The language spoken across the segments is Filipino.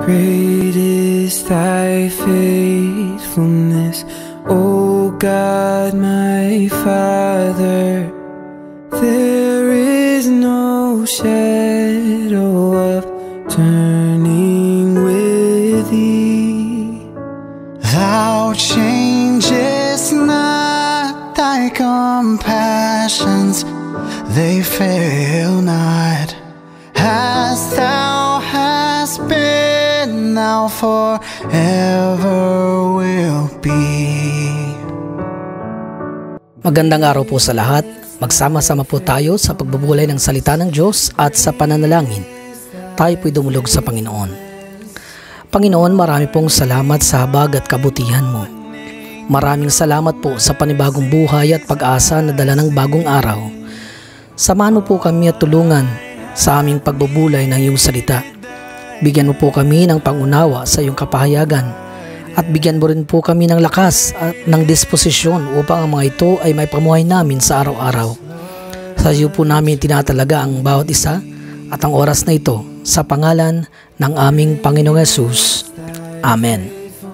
Great is thy faithfulness, O God my Father. There is no shadow of turning with thee. Thou changest not, thy compassions, they fail not. As thou hast been, thou forever will be. Magandang araw po sa lahat. Magsama-sama po tayo sa pagbubulay ng salita ng Diyos at sa pananalangin. Tayo po'y dumulog sa Panginoon. Panginoon, marami pong salamat sa habag at kabutihan mo. Maraming salamat po sa panibagong buhay at pag-asa na dala ng bagong araw. Samahan mo po kami at tulungan sa aming pagbubulay ng iyong salita. Bigyan mo po kami ng pangunawa sa iyong kapahayagan at bigyan mo rin po kami ng lakas at ng disposisyon upang ang mga ito ay may pamuhay namin sa araw-araw. Sa iyo po namin tinatalaga ang bawat isa at ang oras na ito sa pangalan ng aming Panginoong Hesus. Amen.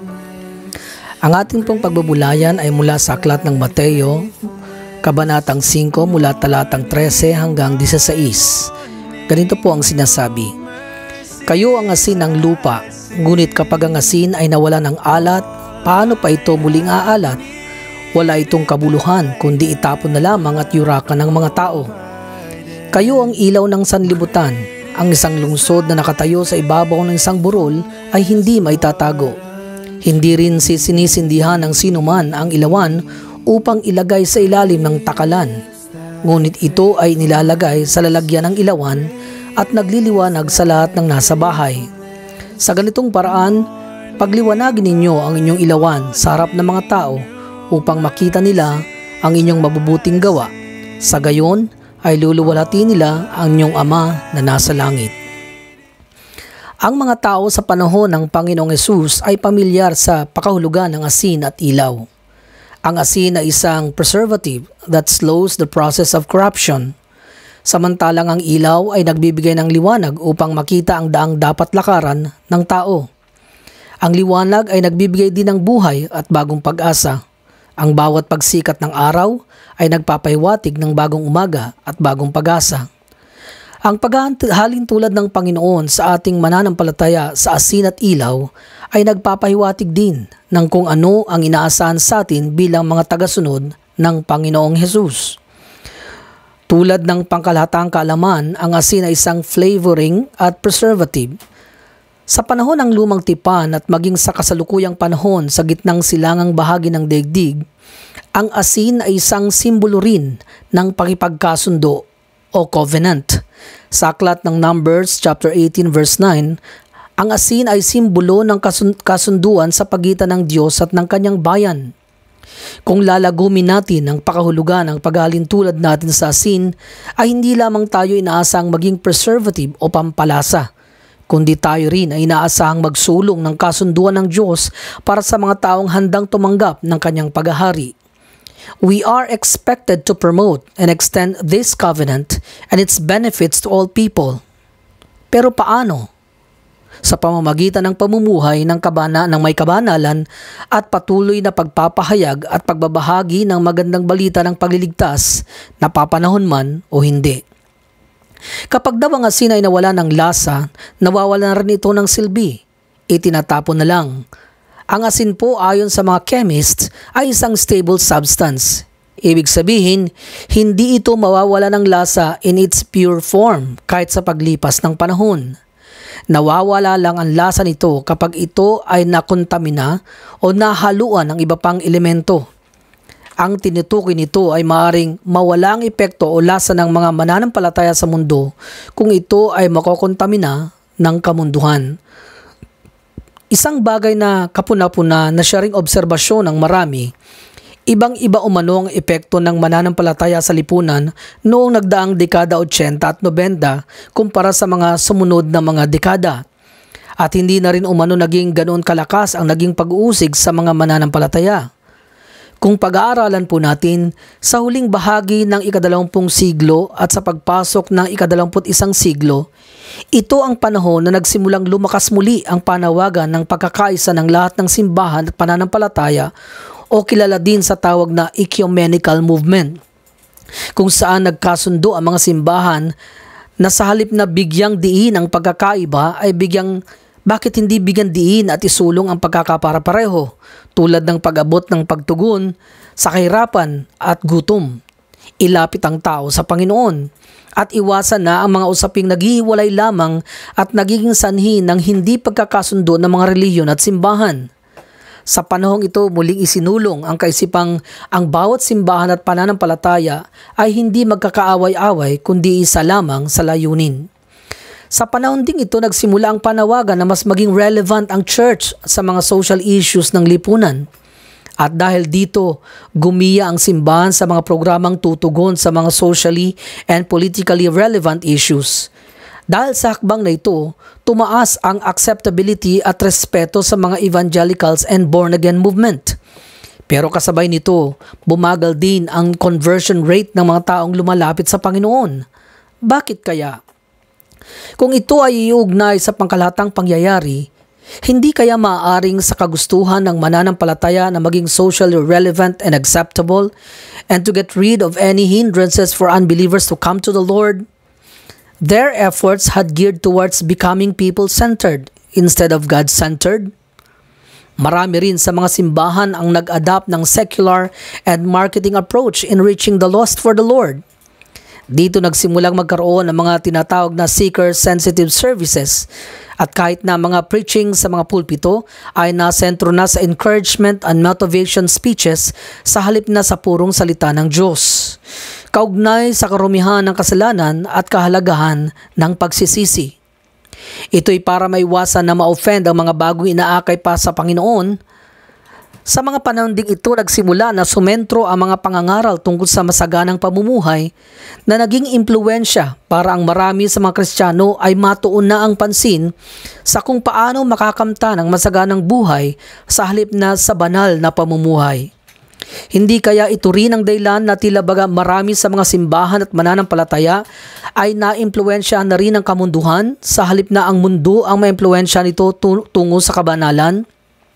Ang ating pong pagbubulayan ay mula sa aklat ng Mateo, Kabanatang 5 mula talatang 13 hanggang 16. Ganito po ang sinasabi: Kayo ang asin ng lupa, ngunit kapag ang asin ay nawala ng alat, paano pa ito muling aalat? Wala itong kabuluhan, kundi itapon na lamang at yurakan ng mga tao. Kayo ang ilaw ng sanlibutan. Ang isang lungsod na nakatayo sa ibabaw ng isang burol ay hindi maitatago. Hindi rin sinisindihan ng sinuman ang ilawan upang ilagay sa ilalim ng takalan. Ngunit ito ay nilalagay sa lalagyan ng ilawan at nagliliwanag sa lahat ng nasa bahay. Sa ganitong paraan, pagliwanagin ninyo ang inyong ilawan sa harap ng mga tao upang makita nila ang inyong mabubuting gawa. Sa gayon ay luluwalhati nila ang inyong Ama na nasa langit. Ang mga tao sa panahon ng Panginoong Hesus ay pamilyar sa pakahulugan ng asin at ilaw. Ang asin ay isang preservative that slows the process of corruption. Samantalang ang ilaw ay nagbibigay ng liwanag upang makita ang daang dapat lakaran ng tao. Ang liwanag ay nagbibigay din ng buhay at bagong pag-asa. Ang bawat pagsikat ng araw ay nagpapahiwatig ng bagong umaga at bagong pag-asa. Ang paghahalin tulad ng Panginoon sa ating mananampalataya sa asin at ilaw ay nagpapahiwatig din ng kung ano ang inaasahan sa atin bilang mga tagasunod ng Panginoong Hesus. Tulad ng pangkalahatang kaalaman, ang asin ay isang flavoring at preservative. Sa panahon ng lumang tipan at maging sa kasalukuyang panahon sa gitnang silangang bahagi ng daigdig, ang asin ay isang simbolo rin ng pakipagkasundo o covenant. Sa aklat ng Numbers chapter 18 verse 9, ang asin ay simbolo ng kasunduan sa pagitan ng Diyos at ng kanyang bayan. Kung lalagumin natin ang pakahulugan ng paghalintulad natin sa asin, ay hindi lamang tayo inaasang maging preservative o pampalasa, kundi tayo rin ay inaasang magsulong ng kasunduan ng Diyos para sa mga taong handang tumanggap ng kanyang paghahari. We are expected to promote and extend this covenant and its benefits to all people. Pero paano? Sa pamamagitan ng pamumuhay ng may kabanalan at patuloy na pagpapahayag at pagbabahagi ng magandang balita ng pagliligtas, napapanahon man o hindi. Kapag daw ang asin ay nawala ng lasa, nawawala na rin ito ng silbi. Itinatapon na lang. Ang asin po ayon sa mga chemists ay isang stable substance. Ibig sabihin, hindi ito mawawala ng lasa in its pure form kahit sa paglipas ng panahon. Nawawala lang ang lasa nito kapag ito ay nakontamina o nahaluan ng iba pang elemento. Ang tinutukoy nito ay maaaring mawala ang epekto o lasa ng mga mananampalataya sa mundo kung ito ay makokontamina ng kamunduhan. Isang bagay na kapuna-puna na siya ring obserbasyon ng marami, ibang-iba umano ang epekto ng mananampalataya sa lipunan noong nagdaang dekada 80 at 90 kumpara sa mga sumunod na mga dekada. At hindi na rin umano naging ganoon kalakas ang naging pag-uusig sa mga mananampalataya. Kung pag-aaralan po natin sa huling bahagi ng ika-20 siglo at sa pagpasok ng ika-21 siglo, ito ang panahon na nagsimulang lumakas muli ang panawagan ng pagkakaisa ng lahat ng simbahan at pananampalataya o kilala din sa tawag na ecumenical movement, kung saan nagkasundo ang mga simbahan na sa halip na bigyang diin ang pagkakaiba ay bakit hindi bigyan diin at isulong ang pagkakapara-pareho tulad ng pag-abot ng pagtugon sa kahirapan at gutom. Ilapit ang tao sa Panginoon at iwasan na ang mga usaping naghihiwalay lamang at nagiging sanhi ng hindi pagkakasundo ng mga relihiyon at simbahan. Sa panahong ito muling isinulong ang kaisipang ang bawat simbahan at pananampalataya ay hindi magkakaaway-away kundi isa lamang sa layunin. Sa panahon ding ito nagsimula ang panawagan na mas maging relevant ang church sa mga social issues ng lipunan. At dahil dito, gumiya ang simbahan sa mga programang tutugon sa mga socially and politically relevant issues. Dahil sa hakbang na ito, tumaas ang acceptability at respeto sa mga evangelicals and born-again movement. Pero kasabay nito, bumagal din ang conversion rate ng mga taong lumalapit sa Panginoon. Bakit kaya? Kung ito ay iugnay sa pangkalahatang pangyayari, hindi kaya maaaring sa kagustuhan ng mananampalataya na maging socially relevant and acceptable and to get rid of any hindrances for unbelievers to come to the Lord? Their efforts had geared towards becoming people-centered instead of God-centered. Marami rin sa mga simbahan ang nag-adapt ng secular and marketing approach in reaching the lost for the Lord. Dito nagsimulang magkaroon ng mga tinatawag na seeker-sensitive services at kahit na mga preaching sa mga pulpito ay nasentro na sa encouragement and motivation speeches sa halip na sa purong salita ng Diyos. Kaugnay sa karumihan ng kasalanan at kahalagahan ng pagsisisi. Ito'y para maiwasan na ma-offend ang mga bagong inaakay pa sa Panginoon. Sa mga panahon ding ito nagsimula na sumentro ang mga pangangaral tungkol sa masaganang pamumuhay na naging impluwensya para ang marami sa mga Kristiyano ay matuon na ang pansin sa kung paano makakamta ng masaganang buhay sa halip na sa banal na pamumuhay. Hindi kaya ito rin ang dahilan na tila baga marami sa mga simbahan at mananampalataya ay naimpluwensyahan na rin ng kamunduhan sa halip na ang mundo ang maimpluwensya nito tungo sa kabanalan?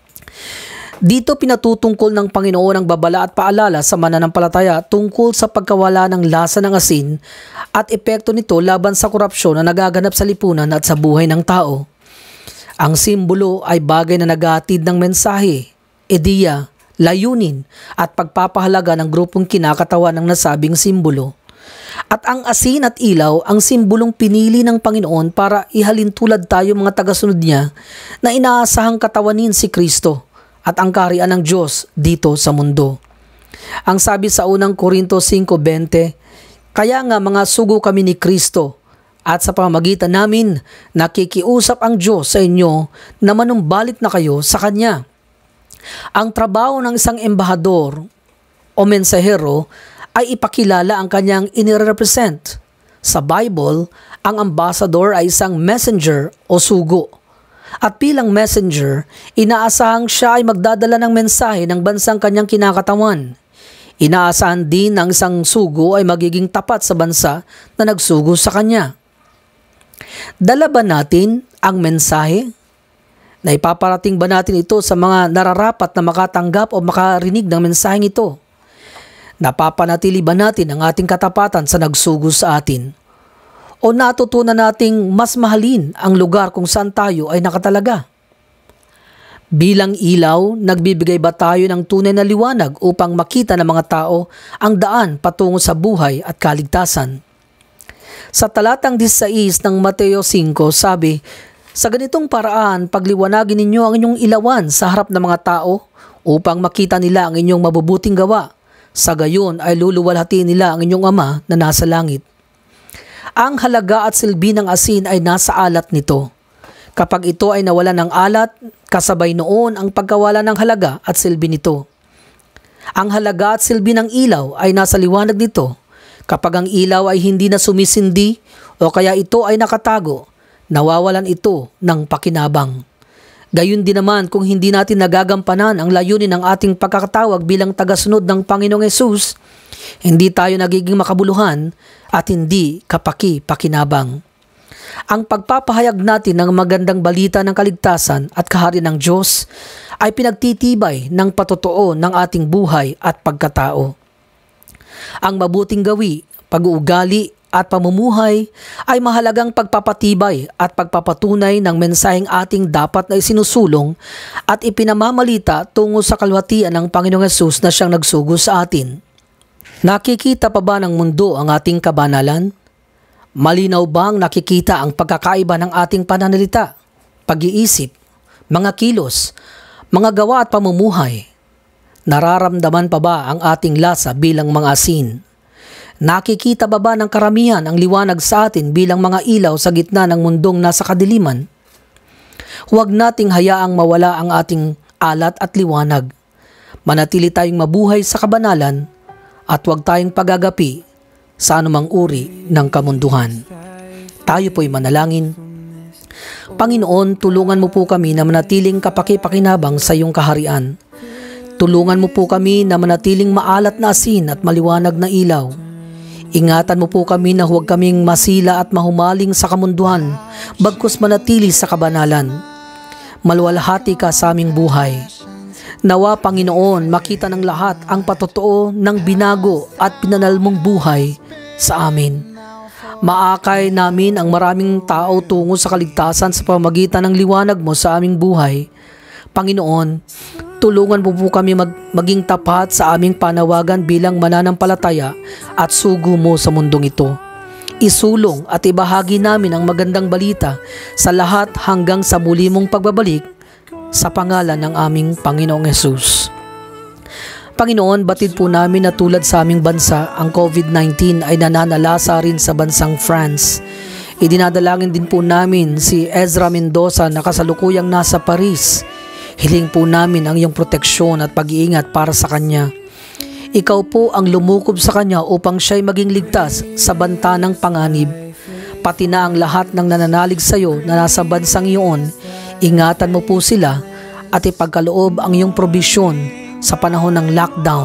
Dito pinatutungkol ng Panginoon ang babala at paalala sa mananampalataya tungkol sa pagkawala ng lasa ng asin at epekto nito laban sa korupsyon na nagaganap sa lipunan at sa buhay ng tao. Ang simbolo ay bagay na naghahatid ng mensahe, ideya, layunin at pagpapahalaga ng grupong kinakatawan ng nasabing simbolo. At ang asin at ilaw ang simbolong pinili ng Panginoon para ihalintulad tayo mga tagasunod niya na inaasahang katawanin si Kristo at ang kaharian ng Diyos dito sa mundo. Ang sabi sa unang Korinto 5:20, kaya nga mga sugo kami ni Kristo at sa pamamagitan namin nakikiusap ang Diyos sa inyo na manumbalik na kayo sa Kanya. Ang trabaho ng isang embahador o mensahero ay ipakilala ang kanyang inirepresent. Sa Bible, ang ambassador ay isang messenger o sugo. At bilang messenger, inaasahang siya ay magdadala ng mensahe ng bansang kanyang kinakatawan. Inaasahan din ng isang sugo ay magiging tapat sa bansa na nagsugo sa kanya. Dala ba natin ang mensahe? Naipaparating ba natin ito sa mga nararapat na makatanggap o makarinig ng mensaheng ito? Napapanatili ba natin ang ating katapatan sa nagsugo sa atin? O natutunan nating mas mahalin ang lugar kung saan tayo ay nakatalaga? Bilang ilaw, nagbibigay ba tayo ng tunay na liwanag upang makita ng mga tao ang daan patungo sa buhay at kaligtasan? Sa talatang 16 ng Mateo 5 sabi, sa ganitong paraan, pagliwanagin ninyo ang inyong ilawan sa harap ng mga tao upang makita nila ang inyong mabubuting gawa. Sa gayon ay luluwalhati nila ang inyong Ama na nasa langit. Ang halaga at silbi ng asin ay nasa alat nito. Kapag ito ay nawala ng alat, kasabay noon ang pagkawala ng halaga at silbi nito. Ang halaga at silbi ng ilaw ay nasa liwanag nito. Kapag ang ilaw ay hindi na sumisindi o kaya ito ay nakatago, nawawalan ito ng pakinabang. Gayon din naman kung hindi natin nagagampanan ang layunin ng ating pagkakatawag bilang tagasunod ng Panginoong Hesus, hindi tayo nagiging makabuluhan at hindi kapaki-pakinabang. Ang pagpapahayag natin ng magandang balita ng kaligtasan at kaharian ng Diyos ay pinagtitibay ng patotoo ng ating buhay at pagkatao. Ang mabuting gawi, pag-uugali at pamumuhay ay mahalagang pagpapatibay at pagpapatunay ng mensaheng ating dapat na isinusulong at ipinamamalita tungo sa kalwatian ng Panginoong Hesus na siyang nagsugo sa atin. Nakikita pa ba ng mundo ang ating kabanalan? Malinaw bang nakikita ang pagkakaiba ng ating pananalita, pag-iisip, mga kilos, mga gawa at pamumuhay? Nararamdaman pa ba ang ating lasa bilang mga asin? Nakikita ba ng karamihan ang liwanag sa atin bilang mga ilaw sa gitna ng mundong nasa kadiliman? Huwag nating hayaang mawala ang ating alat at liwanag. Manatili tayong mabuhay sa kabanalan at huwag tayong pagagapi sa anumang uri ng kamunduhan. Tayo po'y manalangin. Panginoon, tulungan mo po kami na manatiling kapaki-pakinabang sa iyong kaharian. Tulungan mo po kami na manatiling maalat na asin at maliwanag na ilaw. Ingatan mo po kami na huwag kaming masila at mahumaling sa kamunduhan, bagkus manatili sa kabanalan. Maluwalhati ka sa aming buhay. Nawa, Panginoon, makita ng lahat ang patotoo ng binago at pinanal mong buhay sa amin. Maakay namin ang maraming tao tungo sa kaligtasan sa pamamagitan ng liwanag mo sa aming buhay. Panginoon, tulungan mo po kami maging tapat sa aming panawagan bilang mananampalataya at sugo mo sa mundong ito. Isulong at ibahagi namin ang magandang balita sa lahat hanggang sa muli mong pagbabalik sa pangalan ng aming Panginoong Hesus. Panginoon, batid po namin na tulad sa aming bansa, ang COVID-19 ay nananalasa rin sa bansang France. Idinadalangin din po namin si Ezra Mendoza na kasalukuyang nasa Paris. Hiling po namin ang iyong proteksyon at pag-iingat para sa kanya. Ikaw po ang lumukob sa kanya upang siya'y maging ligtas sa banta ng panganib. Pati na ang lahat ng nananalig sa iyo na nasa bansang iyon, ingatan mo po sila at ipagkaloob ang iyong probisyon sa panahon ng lockdown.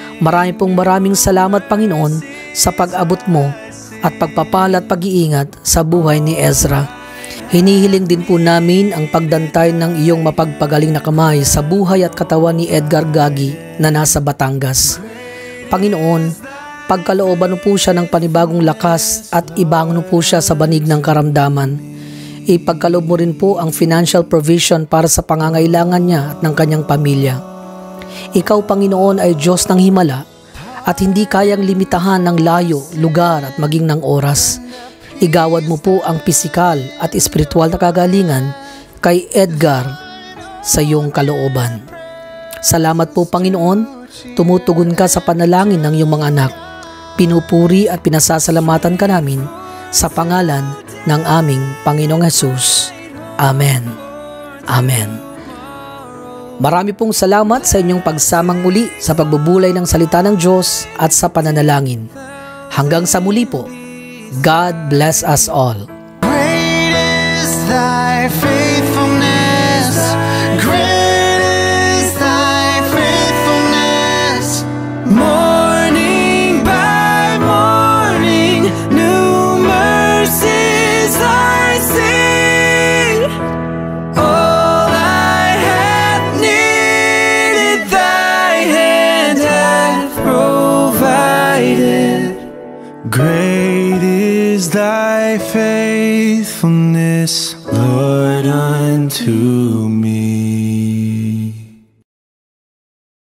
Maraming salamat, Panginoon, sa pag-abot mo at pagpapala at pag-iingat sa buhay ni Ezra. Hinihiling din po namin ang pagdantay ng iyong mapagpagaling na kamay sa buhay at katawan ni Edgar Gagi na nasa Batangas. Panginoon, pagkalooban mo po siya ng panibagong lakas at ibangon mo po siya sa banig ng karamdaman. Ipagkaloob mo rin po ang financial provision para sa pangangailangan niya at ng kanyang pamilya. Ikaw, Panginoon, ay Diyos ng himala at hindi kayang limitahan ng layo, lugar at maging ng oras. Igawad mo po ang pisikal at espiritual na kagalingan kay Edgar sa iyong kalooban. Salamat po, Panginoon, tumutugon ka sa panalangin ng iyong mga anak. Pinupuri at pinasasalamatan ka namin sa pangalan ng aming Panginoong Hesus. Amen. Amen. Marami pong salamat sa inyong pagsamang muli sa pagbubulay ng salita ng Diyos at sa pananalangin. Hanggang sa muli po. God bless us all. Great is thy faithfulness. Great is thy faithfulness. Morning by morning, new mercies I see. All I have needed, thy hand hath provided. Great is thy faithfulness, Lord, unto me.